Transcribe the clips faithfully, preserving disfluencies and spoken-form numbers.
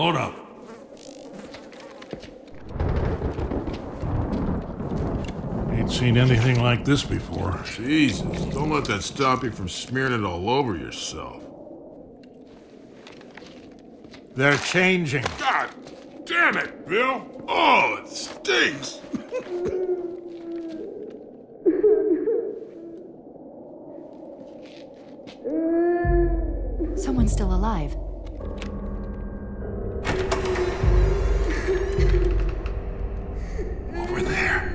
Hold up. Ain't seen anything like this before. Jesus, don't let that stop you from smearing it all over yourself. They're changing. God damn it, Bill! Oh, it stinks! Someone's still alive. Over there.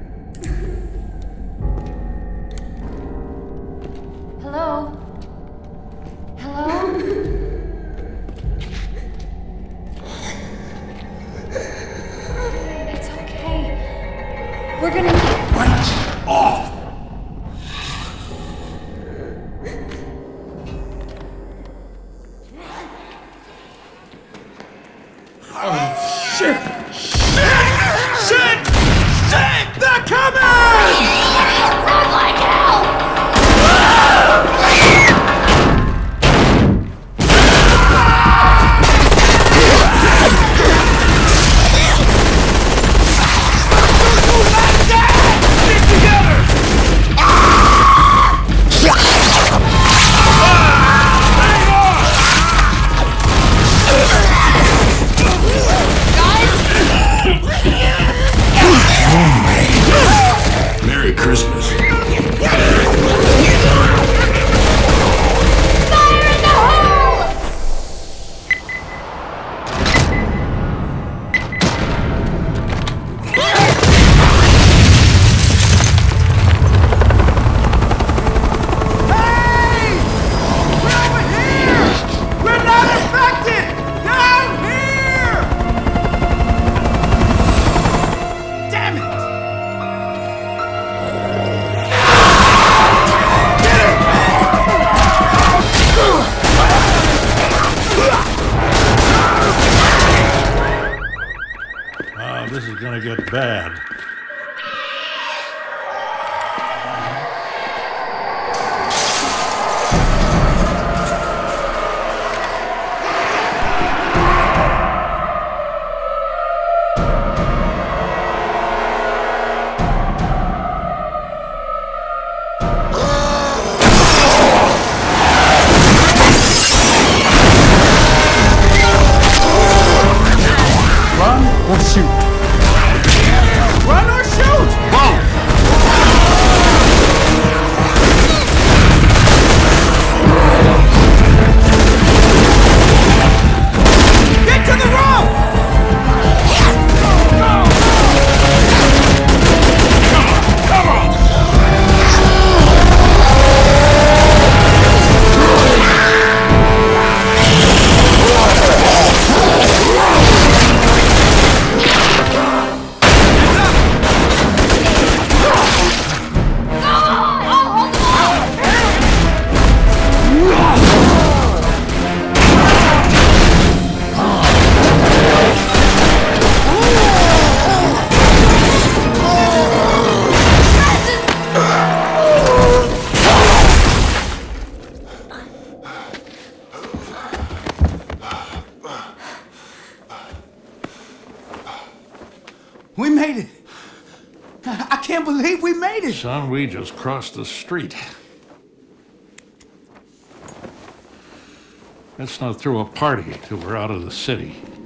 Hello? Hello? It's okay. We're gonna need... Lights off! Oh, shit! Shit! Shit! Shit! They're coming! Run like hell! Merry Christmas. This is gonna get bad. Run or shoot? Run or shoot! Whoa! Get to the rope! Come on! We made it! I can't believe we made it! Son, we just crossed the street. Let's not throw a party till we're out of the city.